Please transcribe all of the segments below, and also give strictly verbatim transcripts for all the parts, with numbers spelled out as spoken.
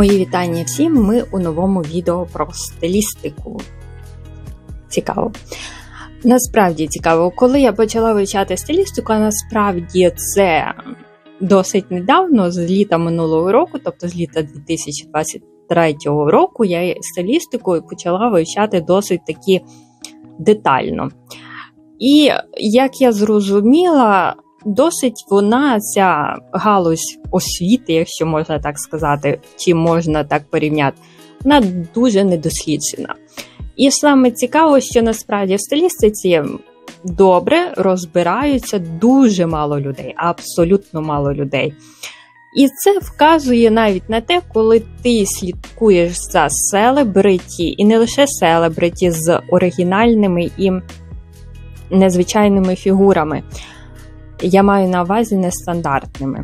Мої вітання всім, ми у новому відео про стилістику. Цікаво. Насправді цікаво, коли я почала вивчати стилістику, а насправді це досить недавно, з літа минулого року, тобто з літа дві тисячі двадцять третього року, я стилістику почала вивчати досить таки детально. І, як я зрозуміла, досить вона, ця галузь освіти, якщо можна так сказати, чи можна так порівняти, вона дуже недосліджена. І саме цікаво, що насправді в стилістиці добре розбираються дуже мало людей, абсолютно мало людей. І це вказує навіть на те, коли ти слідкуєш за селебриті, і не лише селебриті, з оригінальними і незвичайними фігурами. Я маю на увазі нестандартними.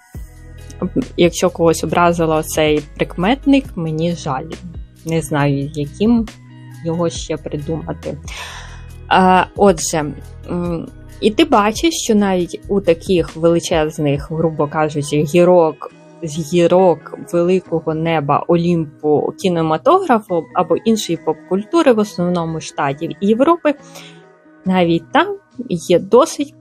Якщо когось образило цей прикметник, мені жаль. Не знаю, яким його ще придумати. А, отже, і ти бачиш, що навіть у таких величезних, грубо кажучи, гірок, з гірок великого неба, Олімпу, кінематографу або іншої поп-культури, в основному Штатів і Європи, навіть там є досить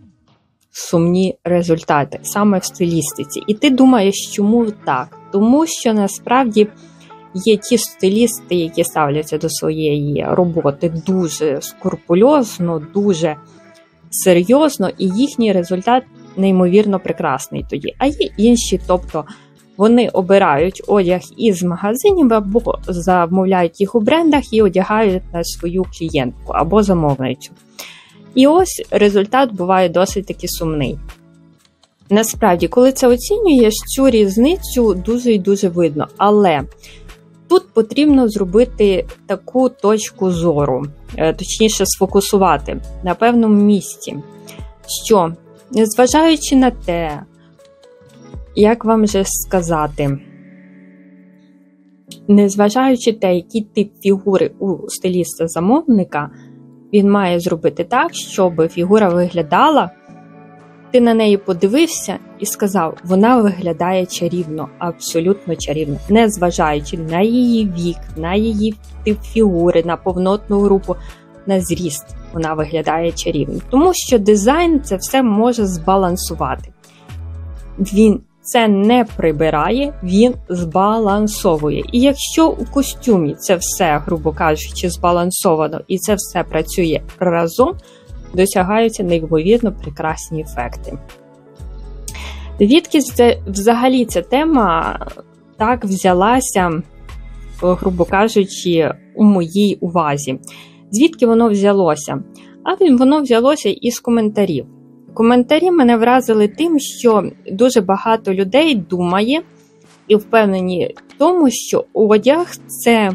сумні результати, саме в стилістиці. І ти думаєш, чому так? Тому що насправді є ті стилісти, які ставляться до своєї роботи дуже скрупульозно, дуже серйозно, і їхній результат неймовірно прекрасний тоді. А є інші, тобто вони обирають одяг із магазинів або замовляють їх у брендах і одягають на свою клієнтку або замовницю. І ось результат буває досить таки сумний. Насправді, коли це оцінюєш, цю різницю дуже і дуже видно. Але тут потрібно зробити таку точку зору, точніше сфокусувати на певному місці, що, незважаючи на те, як вам же сказати, незважаючи те, який тип фігури у стиліста-замовника, він має зробити так, щоб фігура виглядала, ти на неї подивився і сказав, вона виглядає чарівно, абсолютно чарівно, незважаючи на її вік, на її тип фігури, на повнотну групу, на зріст, вона виглядає чарівно. Тому що дизайн це все може збалансувати. Він це не прибирає, він збалансовує. І якщо у костюмі це все, грубо кажучи, збалансовано і це все працює разом, досягаються неймовірно прекрасні ефекти. Звідки це, взагалі ця тема так взялася, грубо кажучи, у моїй увазі? Звідки воно взялося? А воно взялося із коментарів. Коментарі мене вразили тим, що дуже багато людей думає і впевнені в тому, що одяг – це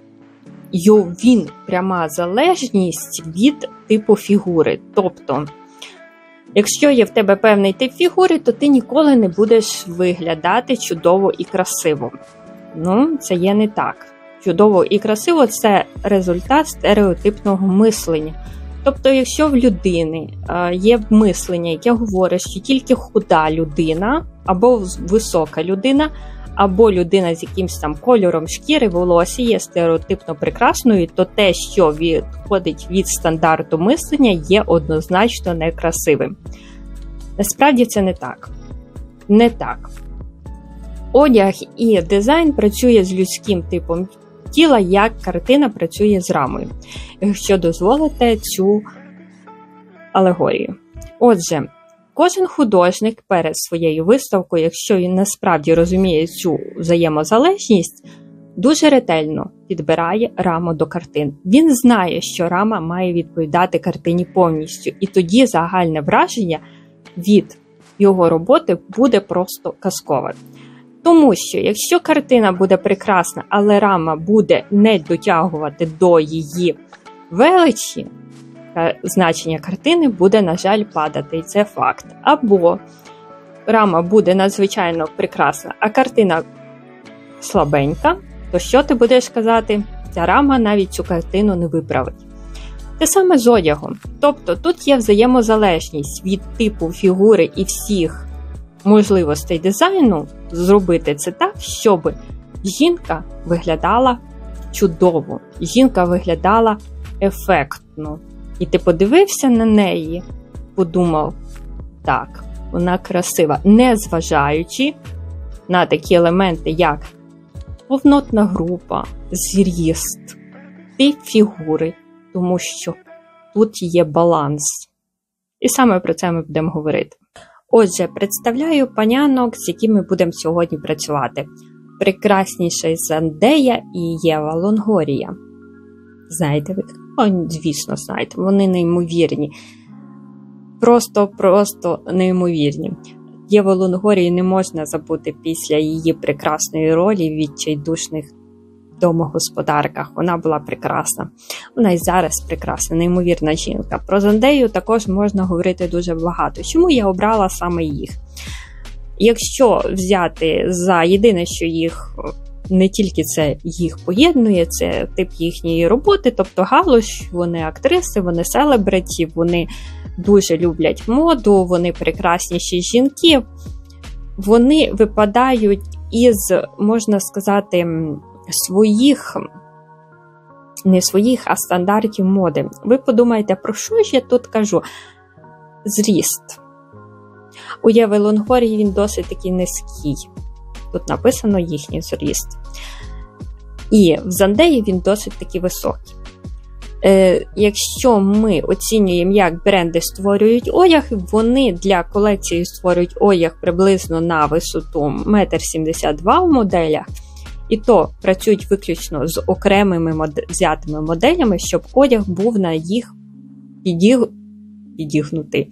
він пряма залежність від типу фігури. Тобто, якщо є в тебе певний тип фігури, то ти ніколи не будеш виглядати чудово і красиво. Ну, це є не так. Чудово і красиво – це результат стереотипного мислення. Тобто, якщо в людини є мислення, яке говорить, що тільки худа людина, або висока людина, або людина з якимось там кольором шкіри, волосся є стереотипно прекрасною, то те, що відходить від стандарту мислення, є однозначно некрасивим. Насправді це не так. Не так. Одяг і дизайн працює з людським типом тіла, як картина працює з рамою. Якщо дозволите цю алегорію. Отже, кожен художник перед своєю виставкою, якщо він насправді розуміє цю взаємозалежність, дуже ретельно підбирає раму до картин. Він знає, що рама має відповідати картині повністю, і тоді загальне враження від його роботи буде просто казкове. Тому що, якщо картина буде прекрасна, але рама буде не дотягувати до її величі, значення картини буде, на жаль, падати, і це факт. Або рама буде надзвичайно прекрасна, а картина слабенька, то що ти будеш казати? Ця рама навіть цю картину не виправить. Те саме з одягом. Тобто тут є взаємозалежність від типу фігури і всіх можливостей дизайну зробити це так, щоб жінка виглядала чудово, жінка виглядала ефектно. І ти подивився на неї, подумав, так, вона красива, не зважаючи на такі елементи, як повнотна група, зріст, тип фігури, тому що тут є баланс. І саме про це ми будемо говорити. Отже, представляю панянок, з якими будемо сьогодні працювати. Прекрасніша Зендея і Єва Лонгорія. Знаєте ви? О, звісно, знаєте. Вони неймовірні. Просто-просто неймовірні. Єву Лонгорію не можна забути після її прекрасної ролі в відчайдушних домогосподарках. Вона була прекрасна. Вона і зараз прекрасна, неймовірна жінка. Про Зендею також можна говорити дуже багато. Чому я обрала саме їх? Якщо взяти за єдине, що їх не тільки це їх поєднує, це тип їхньої роботи, тобто галузь, вони актриси, вони селебриті, вони дуже люблять моду, вони прекрасніші жінки, вони випадають із, можна сказати, своїх, не своїх, а стандартів моди. Ви подумаєте, про що ж я тут кажу? Зріст. У Єви Лонгорії він досить такий низький. Тут написано їхній зріст. І в Зендеї він досить такий високий. Е, якщо ми оцінюємо, як бренди створюють одяг, вони для колекції створюють одяг приблизно на висоту один сімдесят два в моделях, і то працюють виключно з окремими мод... взятими моделями, щоб одяг був на їх підіг... підігнутий.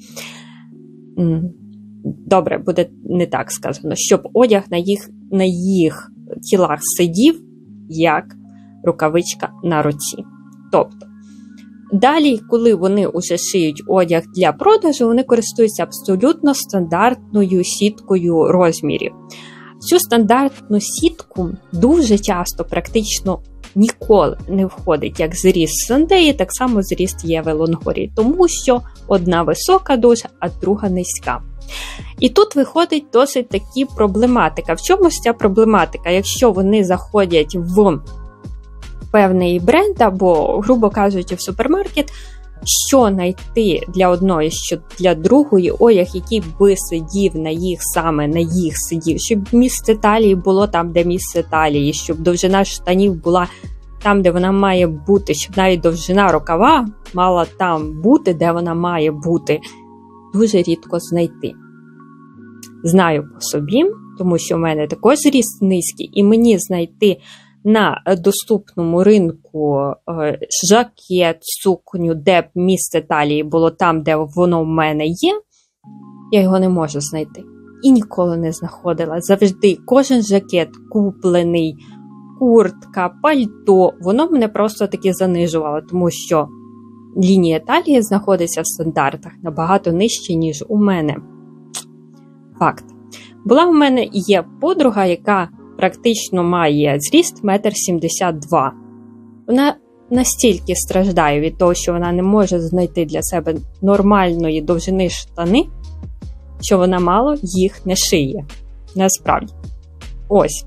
Добре, буде не так сказано, щоб одяг на їх, на їх тілах сидів, як рукавичка на руці. Тобто, далі, коли вони уже шиють одяг для продажу, вони користуються абсолютно стандартною сіткою розмірів. Цю стандартну сітку дуже часто, практично ніколи не входить як зріст Зендеї, так само зріст Єви Лонгорії, тому що одна висока дуже, а друга низька. І тут виходить досить такі проблематика. В чому ж ця проблематика? Якщо вони заходять в певний бренд або, грубо кажучи, в супермаркет, що знайти для одної, що для другої одяг, який би сидів на їх, саме на їх сидів, щоб місце талії було там, де місце талії, щоб довжина штанів була там, де вона має бути, щоб навіть довжина рукава мала там бути, де вона має бути, дуже рідко знайти. Знаю по собі, тому що в мене також зріст низький, і мені знайти на доступному ринку жакет, сукню, де б місце талії було там, де воно в мене є, я його не можу знайти. І ніколи не знаходила. Завжди кожен жакет куплений, куртка, пальто, воно мене просто таки занижувало, тому що лінія талії знаходиться в стандартах набагато нижче, ніж у мене. Факт. Була у мене і є подруга, яка практично має зріст один сімдесят два. Вона настільки страждає від того, що вона не може знайти для себе нормальної довжини штани, що вона мало їх не шиє. Насправді. Ось.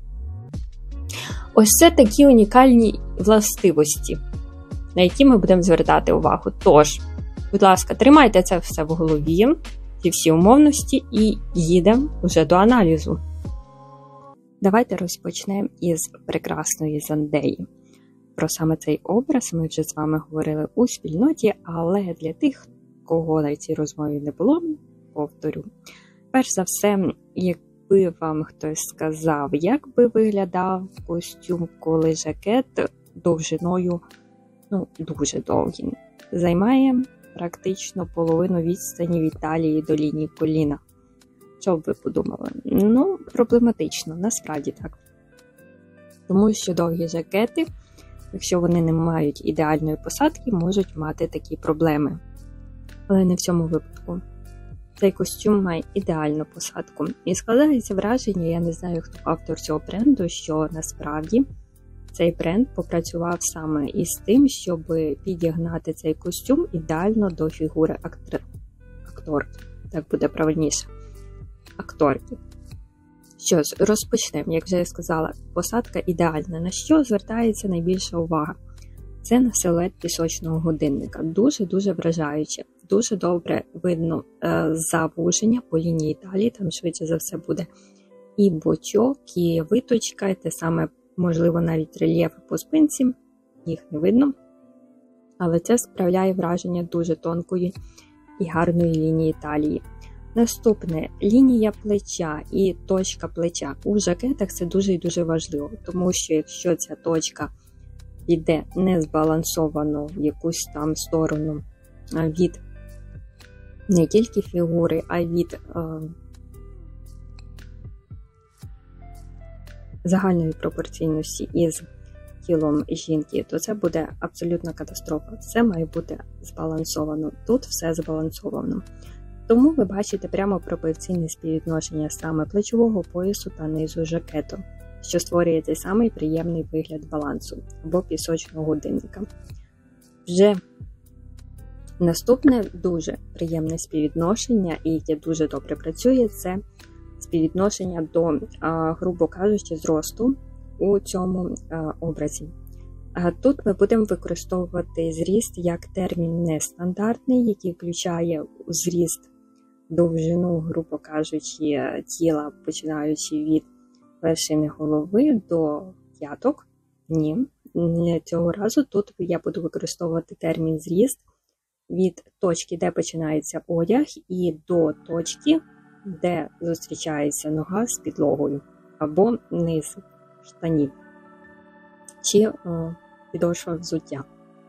Ось це такі унікальні властивості, на які ми будемо звертати увагу. Тож, будь ласка, тримайте це все в голові, ці всі умовності, і їдемо вже до аналізу. Давайте розпочнемо із прекрасної Зендеї. Про саме цей образ ми вже з вами говорили у спільноті, але для тих, кого на цій розмові не було, повторю. Перш за все, якби вам хтось сказав, як би виглядав костюм, коли жакет довжиною, ну, дуже довгий, займає практично половину відстані від талії до лінії коліна. Що б ви подумали? Ну, проблематично, насправді так. Тому що довгі жакети, якщо вони не мають ідеальної посадки, можуть мати такі проблеми. Але не в цьому випадку. Цей костюм має ідеальну посадку. І складається враження, я не знаю, хто автор цього бренду, що насправді цей бренд попрацював саме із тим, щоб підігнати цей костюм ідеально до фігури актор... акторки. Так буде правильніше. Акторки. Що ж, розпочнемо. Як вже я сказала, посадка ідеальна. На що звертається найбільша увага? Це на силует пісочного годинника. Дуже-дуже вражаюче. Дуже добре видно е, завуження по лінії талії, там швидше за все буде і бочок, і виточка, і те саме, можливо, навіть рельєфи по спинці, їх не видно. Але це справляє враження дуже тонкої і гарної лінії талії. Наступне, лінія плеча і точка плеча. У жакетах це дуже і дуже важливо, тому що якщо ця точка йде незбалансовано в якусь там сторону від не тільки фігури, а й від е, загальної пропорційності із тілом жінки, то це буде абсолютна катастрофа. Все має бути збалансовано. Тут все збалансовано. Тому ви бачите прямо пропорційне співвідношення саме плечового поясу та низу жакету, що створює той самий приємний вигляд балансу або пісочного годинника. Вже наступне дуже приємне співвідношення, і яке дуже добре працює, це співвідношення до, грубо кажучи, зросту у цьому образі. Тут ми будемо використовувати зріст як термін нестандартний, який включає зріст, довжину, грубо кажучи, тіла, починаючи від вершини голови до п'яток. Ні, цього разу тут я буду використовувати термін зріст від точки, де починається одяг, і до точки, де зустрічається нога з підлогою, або низ штанів, чи о, підошва взуття.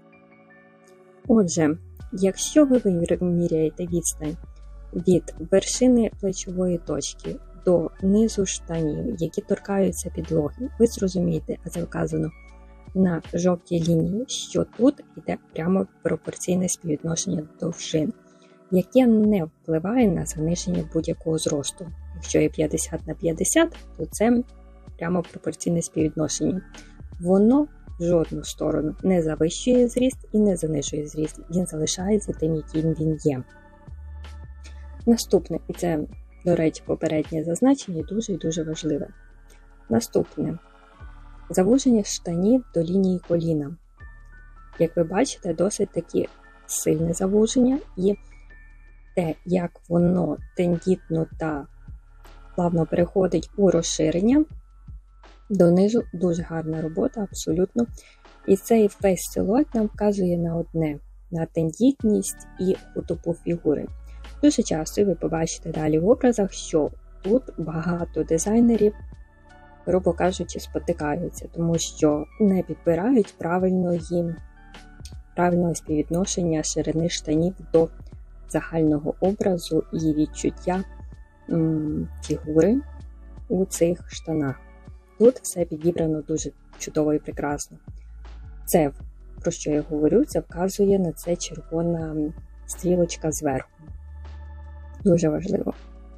Отже, якщо ви виміряєте відстань від вершини плечової точки до низу штанів, які торкаються підлоги, ви зрозумієте, а це вказано на жовтій лінії, що тут йде прямо пропорційне співвідношення довжин, яке не впливає на заниження будь-якого зросту. Якщо є п'ятдесят на п'ятдесят, то це прямо пропорційне співвідношення. Воно в жодну сторону не завищує зріст і не занижує зріст. Він залишається тим, яким він є. Наступне, і це, до речі, попереднє зазначення, дуже і дуже важливе. Наступне. Завуження штанів до лінії коліна. Як ви бачите, досить таки сильне завуження, і те, як воно тендітно та плавно переходить у розширення, донизу дуже гарна робота, абсолютно. І цей весь силует нам вказує на одне, на тендітність і худобу фігури. Дуже часто ви побачите далі в образах, що тут багато дизайнерів, грубо кажучи, спотикаються, тому що не підбирають правильної, правильного співвідношення ширини штанів до загального образу і відчуття м, фігури у цих штанах. Тут все підібрано дуже чудово і прекрасно. Це, про що я говорю, це вказує на це червона стрілочка зверху. Дуже важливо.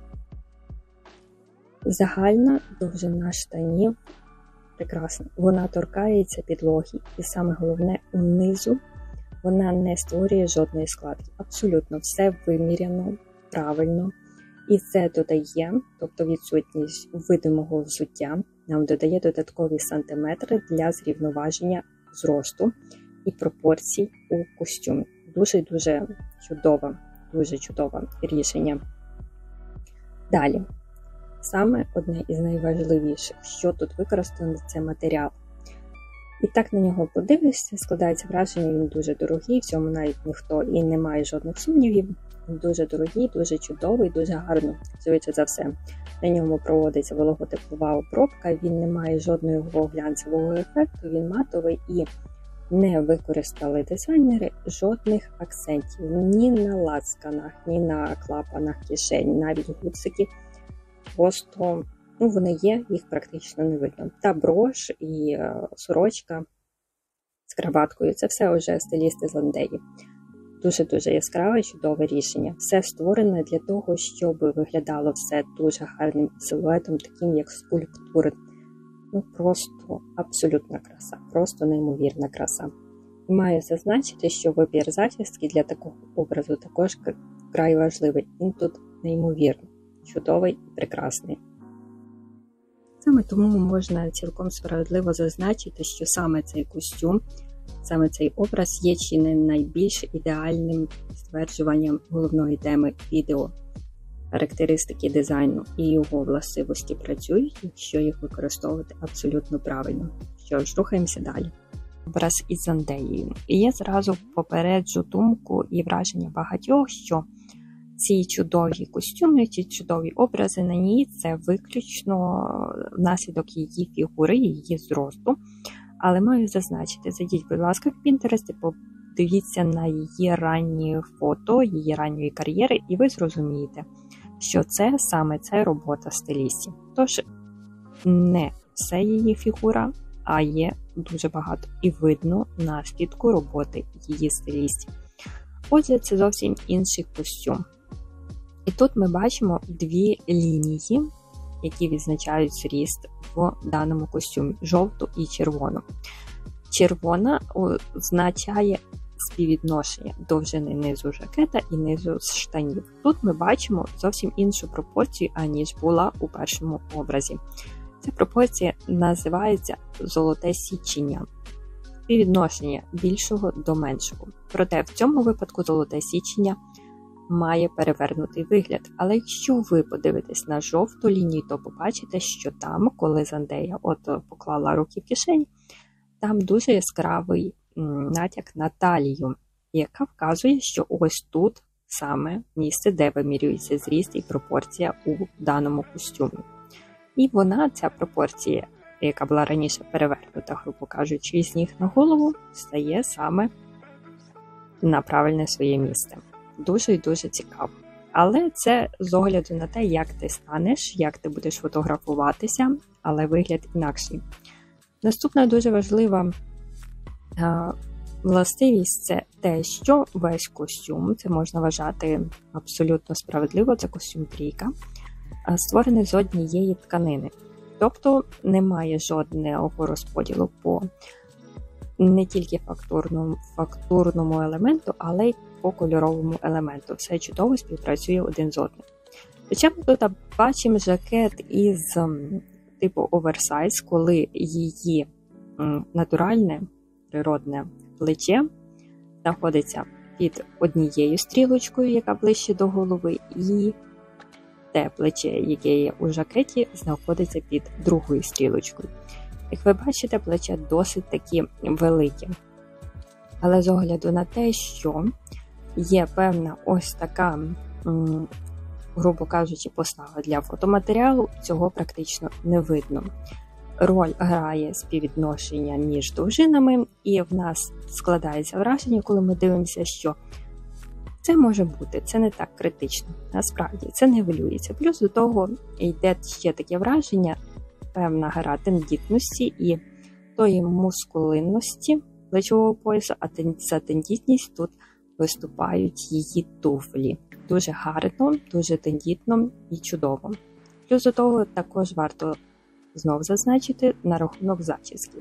Загальна довжина штанів прекрасна. Вона торкається підлоги. І саме головне, унизу вона не створює жодної складки. Абсолютно все виміряно, правильно. І це додає, тобто відсутність видимого взуття, нам додає додаткові сантиметри для зрівноваження зросту і пропорцій у костюмі. Дуже-дуже чудове, дуже чудове рішення. Далі. Саме одне із найважливіших, що тут використано, це матеріал. І так на нього подивишся, складається враження, він дуже дорогий, в цьому навіть ніхто і не має жодних сумнівів. Він дуже дорогий, дуже чудовий, дуже гарно, швидше за все. На ньому проводиться вологотеплова обробка, він не має жодного глянцевого ефекту, він матовий і не використали дизайнери жодних акцентів ні на лацканах, ні на клапанах кишень, навіть гудзики. Просто, ну, вони є, їх практично не видно. Та брош і е, сорочка з краваткою, це все вже стилісти з ландеї. Дуже-дуже яскраве, чудове рішення. Все створене для того, щоб виглядало все дуже гарним силуетом, таким як скульптури. Ну, просто абсолютна краса, просто неймовірна краса. І маю зазначити, що вибір зачіски для такого образу також вкрай важливий. Він тут неймовірний, чудовий і прекрасний. Саме тому можна цілком справедливо зазначити, що саме цей костюм, саме цей образ є чи не найбільш ідеальним стверджуванням головної теми відео. Характеристики дизайну і його властивості працюють, якщо їх використовувати абсолютно правильно. Що ж, рухаємося далі. Образ із Зендеєю. І я зразу попереджу думку і враження багатьох, що ці чудові костюми, ці чудові образи на ній – це виключно внаслідок її фігури, її зросту. Але маю зазначити, зайдіть, будь ласка, в Pinterest і подивіться на її ранні фото, її ранньої кар'єри, і ви зрозумієте, що це саме це робота стилістів. Тож, не все її фігура, а є дуже багато і видно наслідку роботи її стилістів. Отже, це зовсім інший костюм. І тут ми бачимо дві лінії, які відзначають зріст в даному костюмі – жовту і червону. Червона означає співвідношення довжини низу жакета і низу штанів. Тут ми бачимо зовсім іншу пропорцію, аніж була у першому образі. Ця пропорція називається золоте січення, співвідношення більшого до меншого. Проте в цьому випадку золоте січення має перевернутий вигляд. Але якщо ви подивитесь на жовту лінію, то побачите, що там, коли Зендея от поклала руки в кишені, там дуже яскравий натяк на талію, яка вказує, що ось тут саме місце, де вимірюється зріст і пропорція у даному костюмі. І вона, ця пропорція, яка була раніше перевернута, грубо кажучи, з ніг на голову, стає саме на правильне своє місце. Дуже і дуже цікаво. Але це з огляду на те, як ти станеш, як ти будеш фотографуватися, але вигляд інакший. Наступна дуже важлива а, властивість – це те, що весь костюм, це можна вважати абсолютно справедливо, це костюм трійка, створений з однієї тканини. Тобто немає жодного розподілу по не тільки фактурному, фактурному елементу, але й по кольоровому елементу. Все чудово співпрацює один з одним. Хоча ми тут бачимо жакет із типу оверсайз, коли її натуральне, природне плече знаходиться під однією стрілочкою, яка ближче до голови, і те плече, яке є у жакеті, знаходиться під другою стрілочкою. Як ви бачите, плече досить таки велике. Але з огляду на те, що є певна ось така, грубо кажучи, постава для фотоматеріалу, цього практично не видно. Роль грає співвідношення між довжинами, і в нас складається враження, коли ми дивимося, що це може бути, це не так критично. Насправді, це не хвилюється. Плюс до того йде ще таке враження, певна гра тендітності і тої мускулинності плечового поясу, а за тендітність тут виступають її туфлі. Дуже гарно, дуже тендітно і чудово. Плюс до того також варто знов зазначити на рахунок зачіски.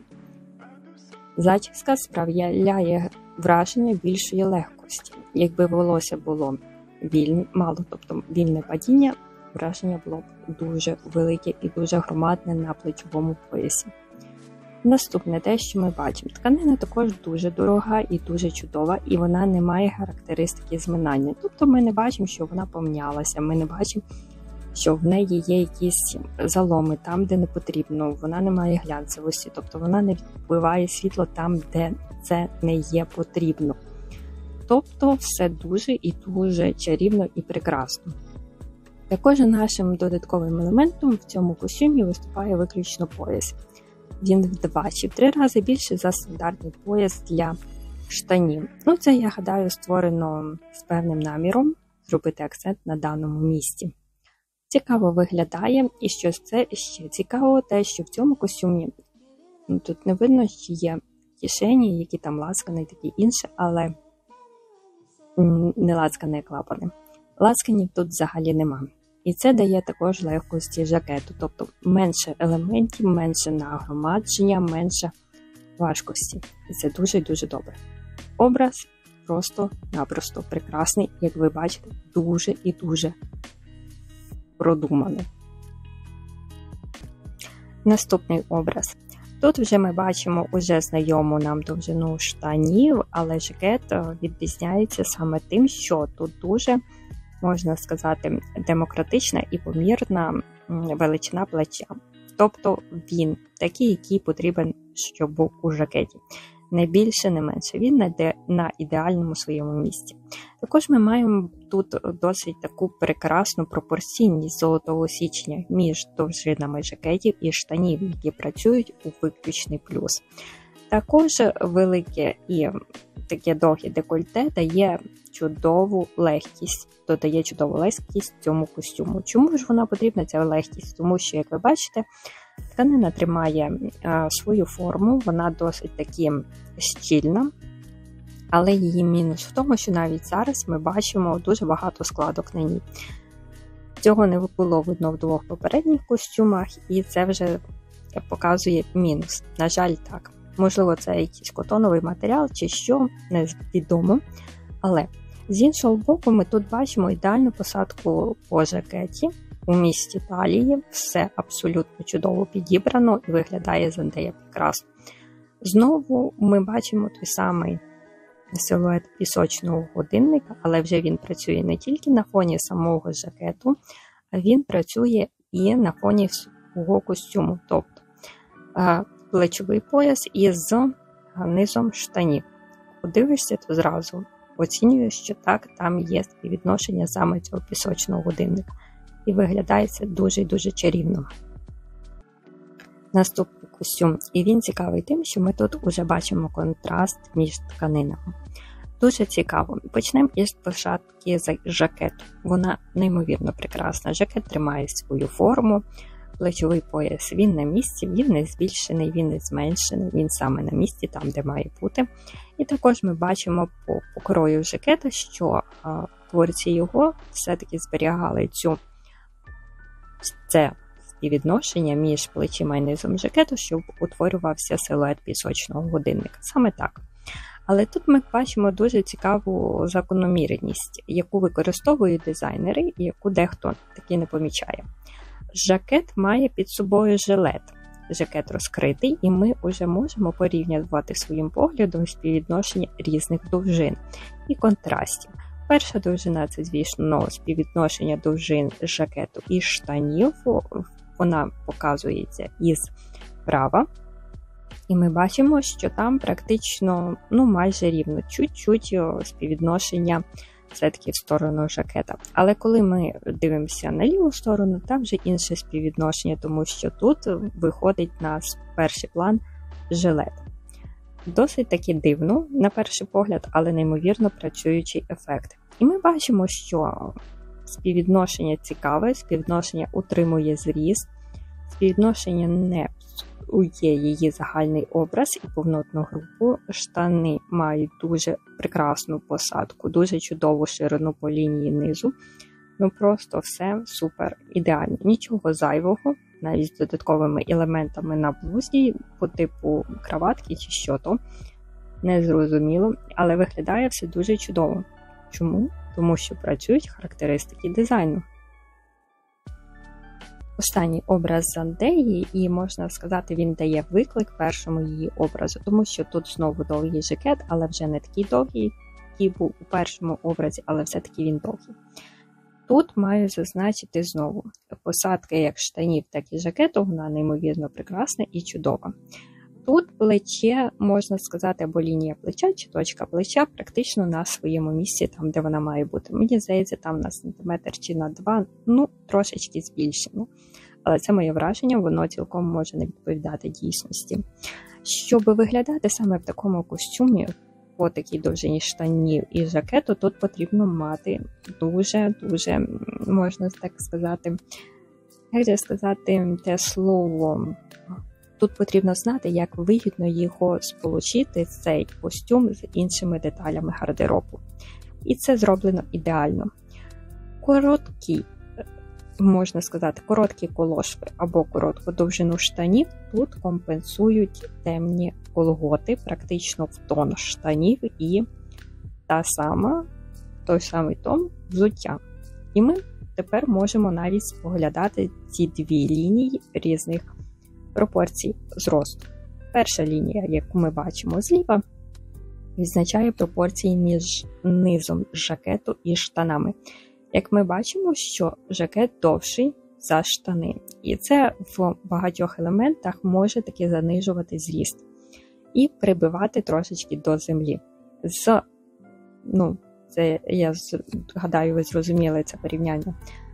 Зачіска справляє враження більшої легкості. Якби волосся було вільне, мало, тобто вільне падіння, враження було б дуже велике і дуже громадне на плечовому поясі. Наступне те, що ми бачимо. Тканина також дуже дорога і дуже чудова, і вона не має характеристики зминання. Тобто ми не бачимо, що вона помнялася, ми не бачимо, що в неї є якісь заломи там, де не потрібно, вона не має глянцевості, тобто вона не відбиває світло там, де це не є потрібно. Тобто все дуже і дуже чарівно і прекрасно. Також нашим додатковим елементом в цьому костюмі виступає виключно пояс. Він в два чи в три рази більше за стандартний пояс для штанів. Ну, це, я гадаю, створено з певним наміром зробити акцент на даному місці. Цікаво виглядає, і що це ще цікаво, те, що в цьому костюмі ну, тут не видно, що є кишені, які там лацкани і таке інше, але не лацкани, а клапани. Лацканів тут взагалі нема. І це дає також легкості жакету, тобто менше елементів, менше нагромадження, менше важкості. І це дуже-дуже добре. Образ просто-напросто прекрасний, як ви бачите, дуже і дуже продуманий. Наступний образ. Тут вже ми бачимо уже знайому нам довжину штанів, але жакет відрізняється саме тим, що тут дуже, можна сказати, демократична і помірна величина плеча. Тобто він такий, який потрібен, щоб був у жакеті. Не більше, не менше. Він на ідеальному своєму місці. Також ми маємо тут досить таку прекрасну пропорційність золотого січня між довжинами жакетів і штанів, які працюють у виключний плюс. Також велике і таке довге декольте дає чудову легкість, додає чудову легкість цьому костюму. Чому ж вона потрібна, ця легкість? Тому що, як ви бачите, тканина тримає а, свою форму, вона досить таки щільна, але її мінус в тому, що навіть зараз ми бачимо дуже багато складок на ній. Цього не було видно в двох попередніх костюмах, і це вже показує мінус. На жаль, так. Можливо, це якийсь котоновий матеріал чи що, невідомо. Але з іншого боку, ми тут бачимо ідеальну посадку по жакеті. У місці талії все абсолютно чудово підібрано і виглядає Зендея прекрасно. Знову ми бачимо той самий силует пісочного годинника, але вже він працює не тільки на фоні самого жакету, а він працює і на фоні свого костюму. Тобто плечовий пояс із низом штанів. Подивишся, то зразу оцінюєш, що так, там є співвідношення саме цього пісочного годинника. І виглядає це дуже-дуже чарівно. Наступний костюм. І він цікавий тим, що ми тут вже бачимо контраст між тканинами. Дуже цікаво. Почнемо із посадки жакету. Вона неймовірно прекрасна. Жакет тримає свою форму. Плечовий пояс, він на місці, він не збільшений, він не зменшений, він саме на місці, там, де має бути. І також ми бачимо по покрою жакета, що а, творці його все-таки зберігали цю, це співвідношення між плечима і низом жакету, щоб утворювався силует пісочного годинника. Саме так. Але тут ми бачимо дуже цікаву закономірність, яку використовують дизайнери і яку дехто таки не помічає. Жакет має під собою жилет. Жакет розкритий, і ми вже можемо порівнювати своїм поглядом співвідношення різних довжин і контрастів. Перша довжина – це, звісно, співвідношення довжин жакету і штанів. Вона показується із права. І ми бачимо, що там практично, ну, майже рівно, чуть-чуть співвідношення все-таки в сторону жакета. Але коли ми дивимося на ліву сторону, там вже інше співвідношення, тому що тут виходить на перший план жилет. Досить таки дивно, на перший погляд, але неймовірно працюючий ефект. І ми бачимо, що співвідношення цікаве, співвідношення утримує зріст, співвідношення не псує її загальний образ і повнотну групу. Штани мають дуже прекрасну посадку, дуже чудову ширину по лінії низу. Ну просто все супер ідеально. Нічого зайвого, навіть з додатковими елементами на блузі по типу краватки чи що то. Незрозуміло, але виглядає все дуже чудово. Чому? Тому що працюють характеристики дизайну. Останній образ Зендеї, і можна сказати, він дає виклик першому її образу, тому що тут знову довгий жакет, але вже не такий довгий, який був у першому образі, але все-таки він довгий. Тут маю зазначити знову, посадка як штанів, так і жакету, вона неймовірно прекрасна і чудова. Тут плече, можна сказати, або лінія плеча, чи точка плеча практично на своєму місці, там, де вона має бути. Мені здається, там на сантиметр чи на два, ну, трошечки збільшено. Але це моє враження, воно цілком може не відповідати дійсності. Щоб виглядати саме в такому костюмі, по такій довжині штанів і жакету, тут потрібно мати дуже-дуже, можна так сказати, як же сказати те слово, тут потрібно знати, як вигідно його сполучити, цей костюм, з іншими деталями гардеробу. І це зроблено ідеально. Короткі, можна сказати, короткі колошви або коротку довжину штанів тут компенсують темні колготи, практично в тон штанів і та сама, той самий тон взуття. І ми тепер можемо навіть споглядати ці дві лінії різних пропорцій зросту. Перша лінія, яку ми бачимо зліва, відзначає пропорції між низом жакету і штанами. Як ми бачимо, що жакет довший за штани. І це в багатьох елементах може таки занижувати зріст і прибивати трошечки до землі. З, ну, це, я гадаю, ви зрозуміли це порівняння.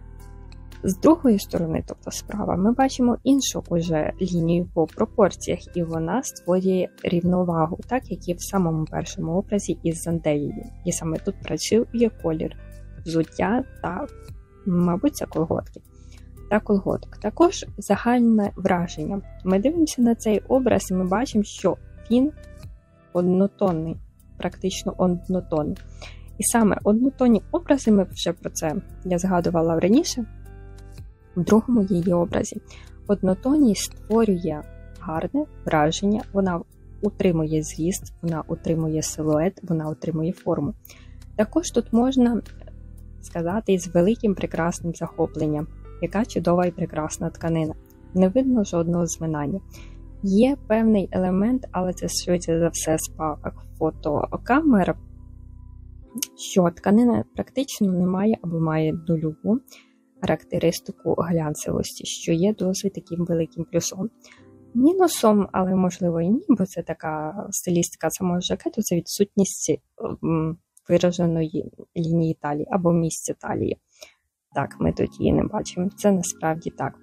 З другої сторони, тобто справа, ми бачимо іншу уже лінію по пропорціях, і вона створює рівновагу, так як і в самому першому образі із Зендеєю. І саме тут працює колір взуття та, мабуть, це колготки. Та колготок. Також загальне враження. Ми дивимося на цей образ і ми бачимо, що він однотонний, практично однотонний. І саме однотонні образи, ми вже про це я згадувала раніше, в другому її образі. Однотонність створює гарне враження, вона утримує зріст, вона утримує силует, вона утримує форму. Також тут можна сказати із великим прекрасним захопленням, яка чудова і прекрасна тканина. Не видно жодного зминання. Є певний елемент, але це швидше за все спалах фотокамер, що тканина практично не має або має нульову характеристику глянцевості, що є досить таким великим плюсом. Мінусом, але можливо і ні, бо це така стилістика самого жакету, це відсутність вираженої лінії талії або місця талії. Так, ми тут її не бачимо. Це насправді так.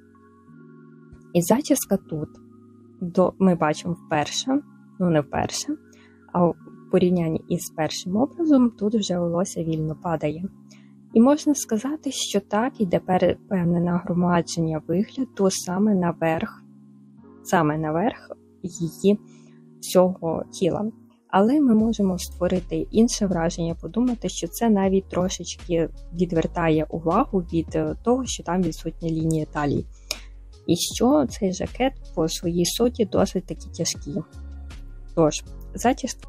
І зачіска тут до, ми бачимо вперше, ну не вперше, а в порівнянні із першим образом тут вже волосся вільно падає. І можна сказати, що так іде певне нагромадження вигляду саме наверх, саме наверх її всього тіла. Але ми можемо створити інше враження, подумати, що це навіть трошечки відвертає увагу від того, що там відсутня лінія талії. І що цей жакет по своїй суті досить таки тяжкий. Тож, зачіска.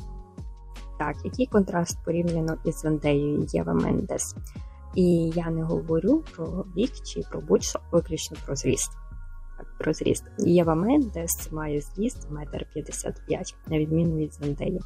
Так, який контраст порівняно із Зендеєю Єва Мендес. І я не говорю про вік чи про будь-що, виключно про зріст. Про зріст. Єва Мендес має зріст один п'ятдесят п'ять, на відміну від Зендеї.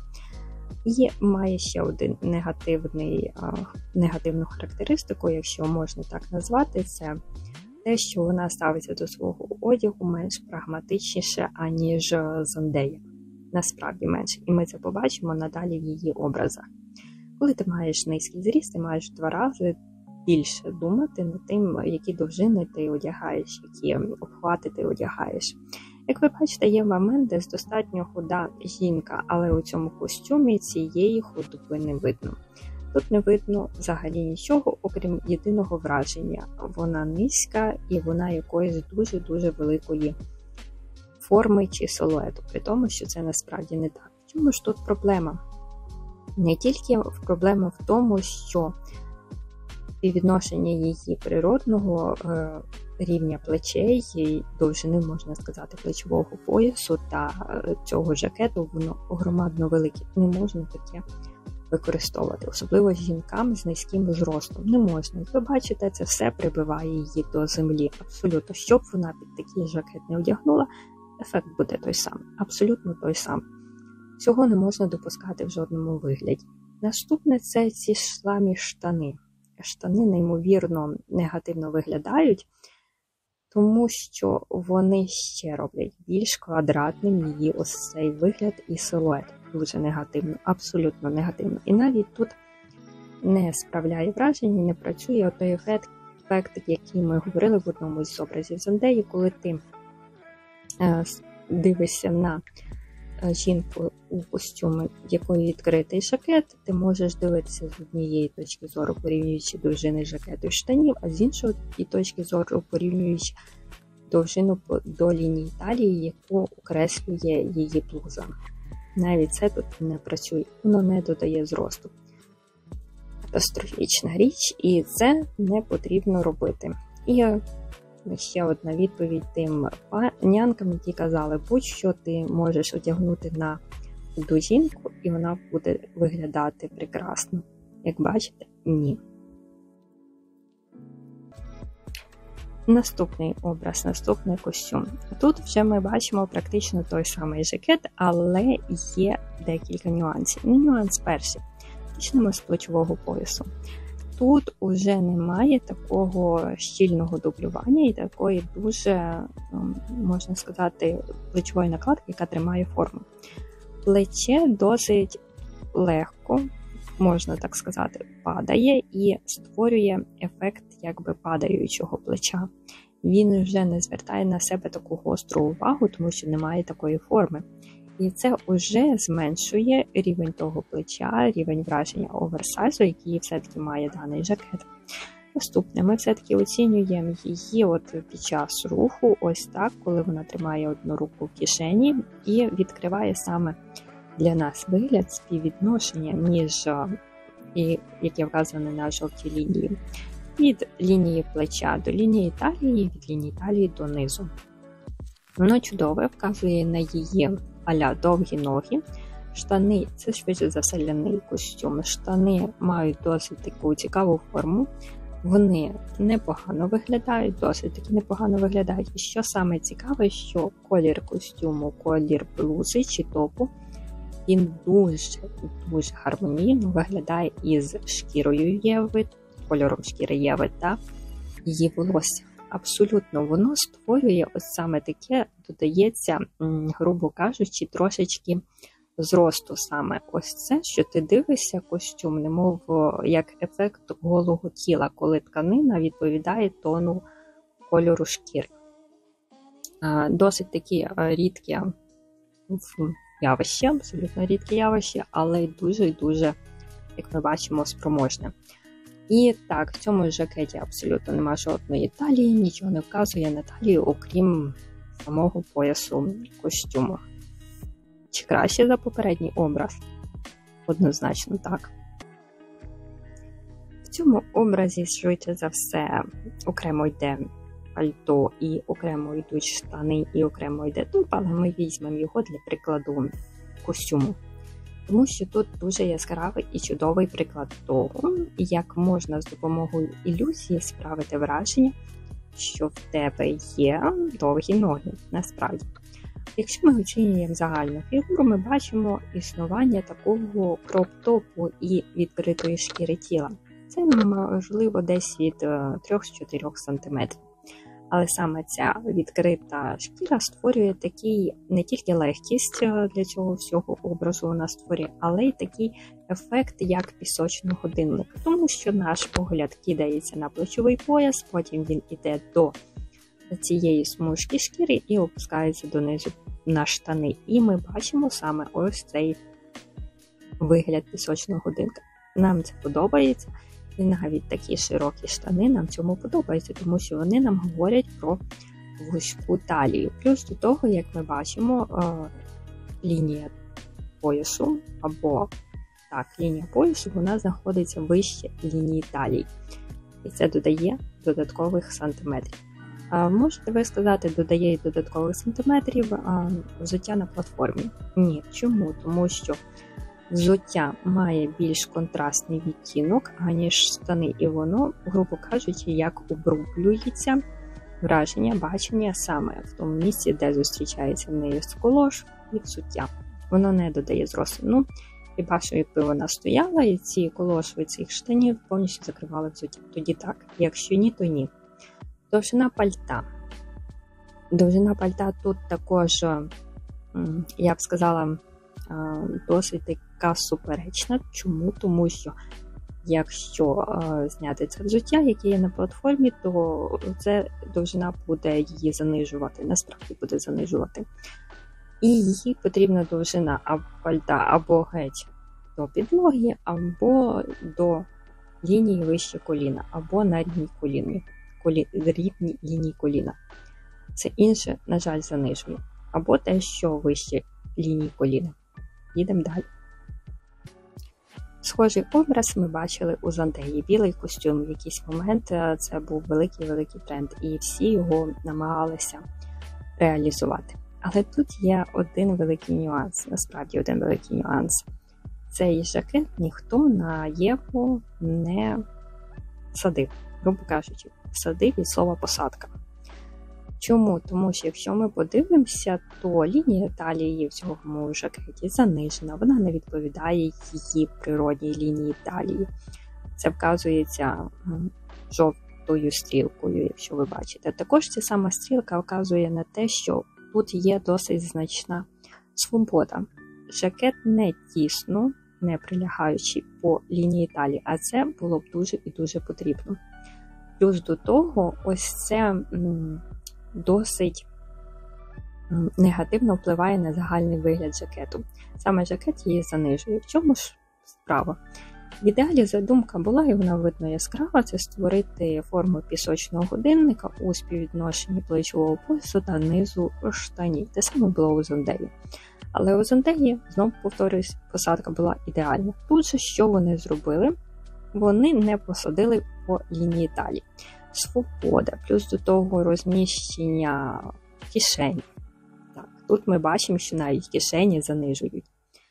І має ще один негативний, негативну характеристику, якщо можна так назвати, це те, що вона ставиться до свого одягу менш прагматичніше, аніж Зендея. Насправді менше. І ми це побачимо надалі в її образах. Коли ти маєш низький зріст, ти маєш в два рази більше думати над тим, які довжини ти одягаєш, які обхвати ти одягаєш. Як ви бачите, Єва Мендес достатньо худа жінка, але у цьому костюмі цієї худоби не видно. Тут не видно взагалі нічого, окрім єдиного враження. Вона низька і вона якоїсь дуже-дуже великої форми чи силуету, при тому, що це насправді не так. В чому ж тут проблема? Не тільки проблема в тому, що співвідношення її природного е, рівня плечей, і довжини, можна сказати, плечового поясу та е, цього жакету, воно громадно велике. Не можна таке використовувати, особливо з жінками з низьким зростом. Не можна. Як ви бачите, це все прибиває її до землі. Абсолютно. Щоб вона під такий жакет не одягнула, ефект буде той самий. Абсолютно той самий. Цього не можна допускати в жодному вигляді. Наступне – це ці шламі штани. Штани неймовірно негативно виглядають, тому що вони ще роблять більш квадратним її ось цей вигляд і силует. Дуже негативно, абсолютно негативно. І навіть тут не справляє враження, не працює той ефект, ефект, який ми говорили в одному з образів Зендеї, коли ти е, дивишся на жінку у костюмі, в якої відкритий жакет, ти можеш дивитися з однієї точки зору, порівнюючи довжини жакету і штанів, а з іншої точки зору, порівнюючи довжину до лінії талії, яку окреслює її блуза. Навіть це тут не працює, воно не додає зросту. Катастрофічна річ, і це не потрібно робити. І ще одна відповідь тим нянкам, які казали, будь-що ти можеш одягнути на худу жінку, і вона буде виглядати прекрасно. Як бачите, ні. Наступний образ, наступний костюм. Тут вже ми бачимо практично той самий жакет, але є декілька нюансів. Ну, нюанс перший. Почнемо з плечового поясу. Тут уже немає такого щільного дублювання і такої дуже, можна сказати, плечової накладки, яка тримає форму. Плече досить легко, можна так сказати, падає і створює ефект якби падаючого плеча. Він вже не звертає на себе таку гостру увагу, тому що немає такої форми. І це вже зменшує рівень того плеча, рівень враження оверсайзу, який все-таки має даний жакет. Наступне, ми все-таки оцінюємо її от під час руху, ось так, коли вона тримає одну руку в кишені і відкриває саме для нас вигляд співвідношення між, і, яке вказане на жовтій лінії, від лінії плеча до лінії талії, від лінії талії до низу. Воно чудове, вказує на її а-ля довгі ноги. Штани – це швидше за все ляний костюм. Штани мають досить таку цікаву форму. Вони непогано виглядають, досить таки непогано виглядають. І що саме цікаве, що колір костюму, колір блузи чи топу, він дуже-дуже гармонійно виглядає із шкірою Єви, кольором шкіри Єви та її волосся. Абсолютно, воно створює ось саме таке, додається, грубо кажучи, трошечки зросту саме. Ось це, що ти дивишся костюм, немов як ефект голого тіла, коли тканина відповідає тону кольору шкіри. Досить такі рідкі явище, абсолютно рідке явище, але дуже-дуже, як ми бачимо, спроможне. І так, в цьому жакеті абсолютно нема жодної талії, нічого не вказує на талію, окрім самого поясу костюму. Чи краще за попередній образ? Однозначно так. В цьому образі, швидше за все, окремо йде пальто, і окремо йдуть штани, і окремо йде топ, але ми візьмемо його для прикладу костюму. Тому що тут дуже яскравий і чудовий приклад того, як можна з допомогою ілюзії справити враження, що в тебе є довгі ноги, насправді. Якщо ми оцінюємо загальну фігуру, ми бачимо існування такого кроп-топу і відкритої шкіри тіла. Це, можливо, десь від три-чотири сантиметрів. Але саме ця відкрита шкіра створює такий, не тільки легкість для цього всього образу вона створює, але й такий ефект, як пісочного годинника. Тому що наш погляд кидається на плечовий пояс, потім він іде до цієї смужки шкіри і опускається донизу на штани. І ми бачимо саме ось цей вигляд пісочного годинника. Нам це подобається. І навіть такі широкі штани нам цьому подобаються, тому що вони нам говорять про вузьку талію. Плюс до того, як ми бачимо, лінія поясу, або так, лінія поясу, вона знаходиться вище лінії талії. І це додає додаткових сантиметрів. Можете ви сказати, додає додаткових сантиметрів взуття на платформі? Ні. Чому? Тому що взуття має більш контрастний відтінок, аніж штани, і воно, грубо кажучи, як обрублюється враження, бачення саме в тому місці, де зустрічається низ колош і взуття. Воно не додає зросту. Ну, хіба що якби вона стояла, і ці колошви цих штанів повністю закривали взуття. Тоді так. Якщо ні, то ні. Довжина пальта. Довжина пальта тут також, я б сказала, досить така суперечна. Чому? Тому що якщо зняти це взуття, яке є на платформі, то це довжина буде її занижувати, насправді буде занижувати. І їй потрібна довжина пальта або геть до підлоги, або до лінії вище коліна, або на рівні коліни, колі, рівні лінії коліна. Це інше, на жаль, занижує. Або те, що вище лінії коліна. Їдемо далі. Схожий образ ми бачили у Зандеї. Білий костюм. В якийсь момент це був великий-великий тренд, і всі його намагалися реалізувати. Але тут є один великий нюанс, насправді один великий нюанс. Цей жакет ніхто на Єву не садив, грубо кажучи. сади від слова посадка. Чому? Тому що якщо ми подивимося, то лінія талії в цьому жакеті занижена, вона не відповідає її природній лінії талії. Це вказується жовтою стрілкою, якщо ви бачите. Також ця сама стрілка вказує на те, що тут є досить значна свобода. Жакет не тісно, не прилягаючи по лінії талії, а це було б дуже і дуже потрібно. Плюс до того, ось це м, досить м, негативно впливає на загальний вигляд жакету. Саме жакет її занижує. В чому ж справа? В ідеалі задумка була, і вона видно яскрава, це створити форму пісочного годинника у співвідношенні плечового поясу та низу штанів. Те саме було у Зондеї. Але у Зондеї, знову повторюсь, посадка була ідеальна. Тут же що вони зробили? Вони не посадили по лінії талії. Свобода, плюс до того розміщення кишень. Так, тут ми бачимо, що навіть кишені занижують.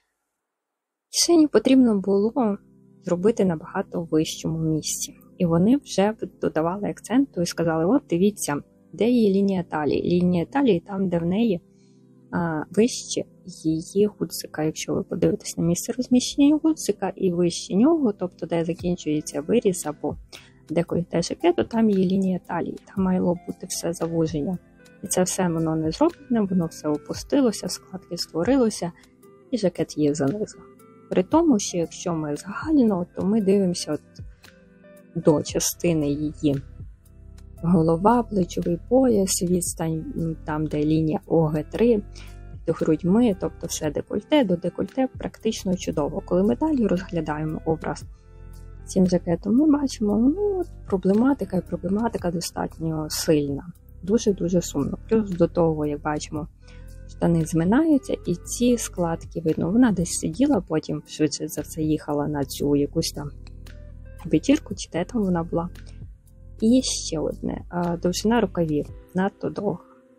Кишені потрібно було зробити набагато вищому місці. І вони вже додавали акценту і сказали, от дивіться, де її лінія талії. Лінія талії там, де в неї а, вище її гудзика. Якщо ви подивитесь на місце розміщення гудзика і вище нього, тобто де закінчується виріз або декольте жакету, там її лінія талії. Там мало бути все завуження. І це все воно не зроблене, воно все опустилося, складки створилося, і жакет її занизив. При тому, що якщо ми загально, то ми дивимося от до частини її голова, плечовий пояс, відстань там, де лінія О Г три, до грудьми, тобто все декольте, до декольте практично чудово. Коли ми далі розглядаємо образ цим жакетом, ми бачимо, ну, проблематика і проблематика достатньо сильна. Дуже-дуже сумно. Плюс до того, як бачимо, штани зминаються, і ці складки видно. Вона десь сиділа, потім швидше за все їхала на цю якусь там вечірку, чи де там вона була. І ще одне. Довжина рукавів надто довга.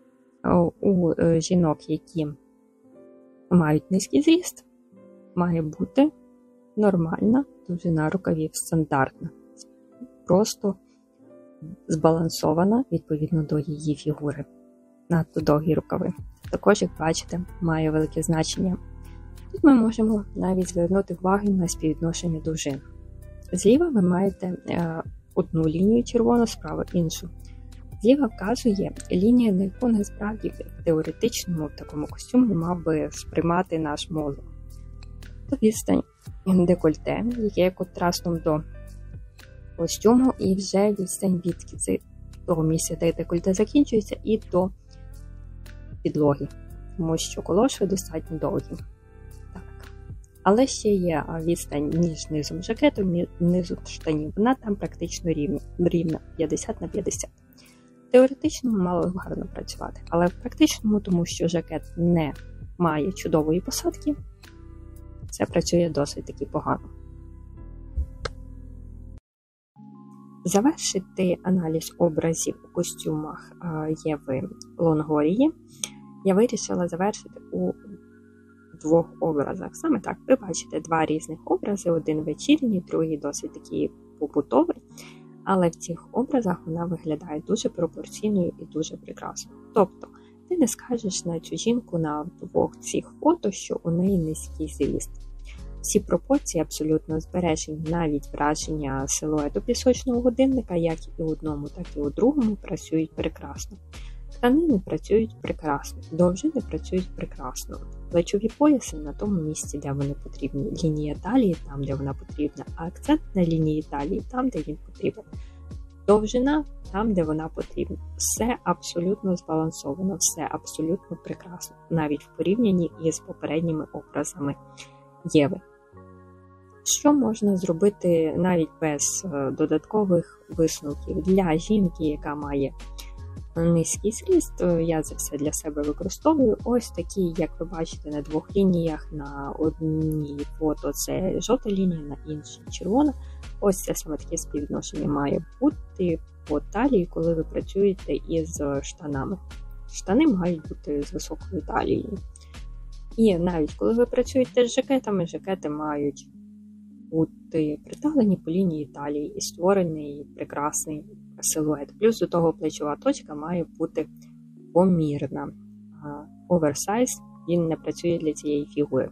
У жінок, які мають низький зріст, має бути нормальна довжина рукавів, стандартна. Просто збалансована відповідно до її фігури. Надто довгі рукави. Також, як бачите, має велике значення. Тут ми можемо навіть звернути увагу на співвідношення довжин. Зліва ви маєте е, одну лінію червону, справа іншу. Зліва вказує лінія, на яку насправді в теоретичному в такому костюмі мав би сприймати наш мозок. То відстань декольте, яке є контрастом до костюму, і вже відстань від того місця, де декольте закінчується, і до підлоги, тому що колошви достатньо довгі. Так. Але ще є відстань між низом жакету і низом штанів. Вона там практично рівна, рівна п'ятдесят на п'ятдесят. Теоретично мало гарно працювати, але в практичному, тому що жакет не має чудової посадки, це працює досить таки погано. Завершити аналіз образів у костюмах Єви Лонгорії я вирішила завершити у двох образах. Саме так, ви бачите два різних образи, один вечірній, другий досить такий побутовий, але в цих образах вона виглядає дуже пропорційною і дуже прекрасно. Тобто, ти не скажеш на цю жінку на двох цих фото, що у неї низький зріст. Всі пропорції абсолютно збережені, навіть враження силуету пісочного годинника, як і у одному, так і у другому, працюють прекрасно. Тканини працюють прекрасно, довжини працюють прекрасно. Плечові пояси на тому місці, де вони потрібні. Лінія талії там, де вона потрібна, а акцент на лінії талії там, де він потрібен. Довжина там, де вона потрібна. Все абсолютно збалансовано, все абсолютно прекрасно, навіть в порівнянні із попередніми образами Єви. Що можна зробити навіть без додаткових висновків для жінки, яка має низький зріст? Я це все для себе використовую. Ось такі, як ви бачите, на двох лініях. На одній фото це жовта лінія, на іншій червона. Ось це саме таке співвідношення має бути по талії, коли ви працюєте із штанами. Штани мають бути з високою талією. І навіть коли ви працюєте з жакетами, жакети мають бути приталені по лінії талії і створений прекрасний силует. Плюс до того плечова точка має бути помірна. Оверсайз, він не працює для цієї фігури.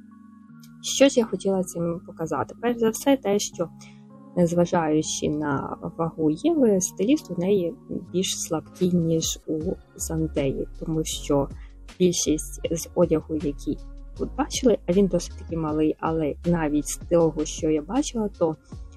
Що ж я хотіла цим показати? Перш за все те, що незважаючи на вагу Єви, стиліст у неї більш слабкий, ніж у Зандеї, тому що більшість з одягу, який тут бачили, а він досить таки малий, але навіть з того, що я бачила, то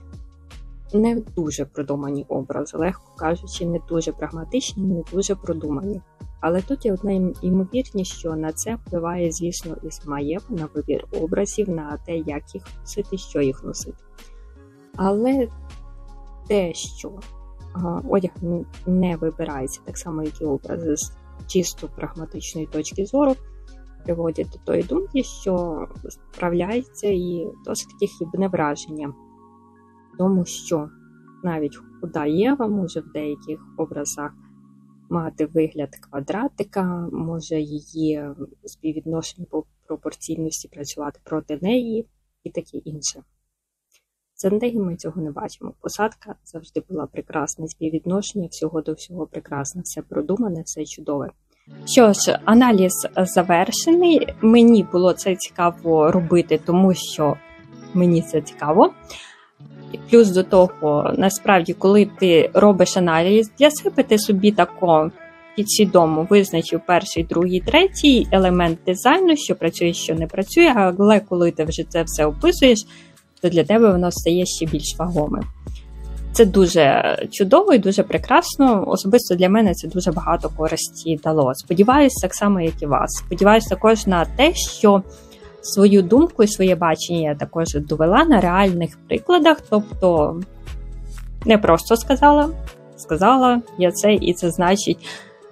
не дуже продумані образи, легко кажучи, не дуже прагматичні, не дуже продумані. Але тут є одна ймовірність, що на це впливає, звісно, і сама Єва, на вибір образів, на те, як їх носити, що їх носити. Але те, що ага, одяг не вибирається, так само, як і образи з чисто прагматичної точки зору, приводять до тої думки, що справляється і досить таки хибне враження. Тому що навіть худа Єва може в деяких образах мати вигляд квадратика, може її співвідношення по пропорційності працювати проти неї і таке інше. В Зандеї ми цього не бачимо. Посадка завжди була прекрасна, співвідношення всього до всього прекрасне, все продумане, все чудове. Що ж, аналіз завершений. Мені було це цікаво робити, тому що мені це цікаво. Плюс до того, насправді, коли ти робиш аналіз для себе, ти собі тако підсвідомо визначив перший, другий, третій елемент дизайну, що працює, що не працює, але коли ти вже це все описуєш, то для тебе воно стає ще більш вагомим. Це дуже чудово і дуже прекрасно. Особисто для мене це дуже багато користі дало. Сподіваюсь, так само, як і вас. Сподіваюсь також на те, що свою думку і своє бачення я також довела на реальних прикладах. Тобто не просто сказала, сказала я це, і це значить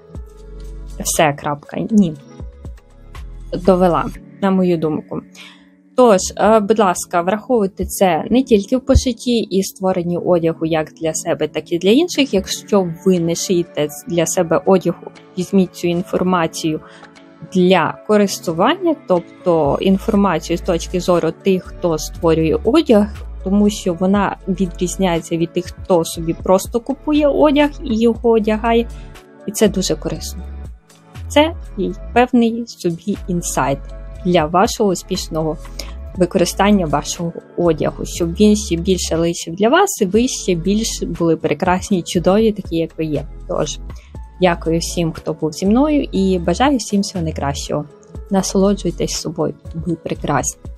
все, крапка. Ні. Довела, на мою думку. Тож, будь ласка, враховуйте це не тільки в пошитті і створенні одягу як для себе, так і для інших. Якщо ви не шиєте для себе одягу, візьміть цю інформацію для користування, тобто інформацію з точки зору тих, хто створює одяг, тому що вона відрізняється від тих, хто собі просто купує одяг і його одягає, і це дуже корисно. Це певний собі інсайт для вашого успішного використання вашого одягу, щоб він ще більше лишив для вас, і ви ще більш були прекрасні і чудові, такі, як ви є. Тож, дякую всім, хто був зі мною, і бажаю всім всього найкращого. Насолоджуйтесь собою, ви прекрасні.